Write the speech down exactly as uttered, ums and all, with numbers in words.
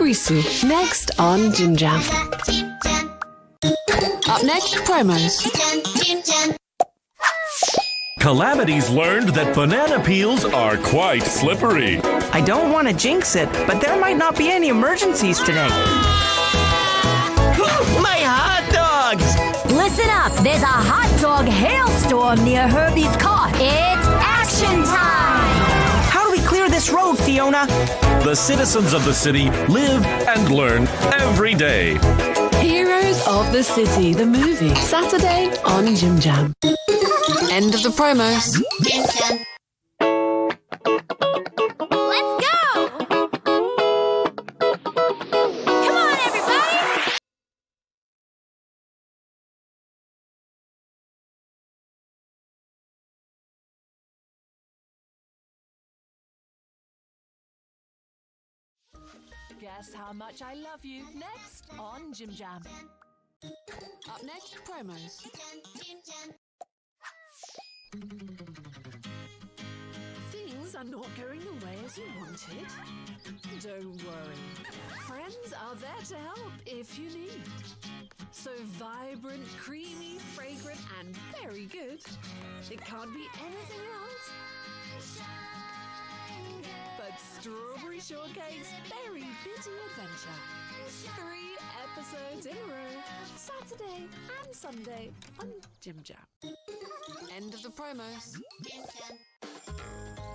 strawberry soup. Next on JimJam. Up next, promos. Calamity's learned that banana peels are quite slippery. I don't want to jinx it, but there might not be any emergencies today. My hot dogs! Listen up, there's a hot dog hailstorm near Herbie's car. It's action time! How do we clear this road, Fiona? The citizens of the city live and learn every day. Heroes of the City, the movie. Saturday on JimJam. End of the promos. Let's go! Come on, everybody! Guess how much I love you. Next on JimJam. Up next, promos. Things are not going the way as you wanted? Don't worry. Friends are there to help if you need. So vibrant, creamy, fragrant, and very good. It can't be anything else but Strawberry Shortcake's Berry Bitty Adventure. Three episodes in a row, Saturday and Sunday on JimJam. End of the promos.